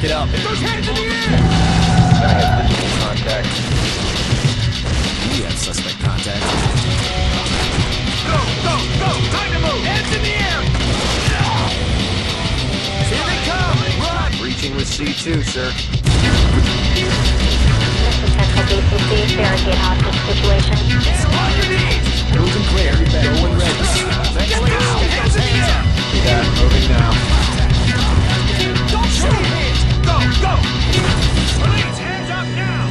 Get up. Get those hands in the air! Gotta have visual contact. We have suspect contact. Go, go, go! Time to move! Hands in the air! Here they come! Run! Breaching with C2, sir. Central BCC, barricade hostage situation. On your knees! Moving clear. Going red. Get down! Hands in the air! Yeah, moving now. Don't show your hands! Go, go! Police, hands up now!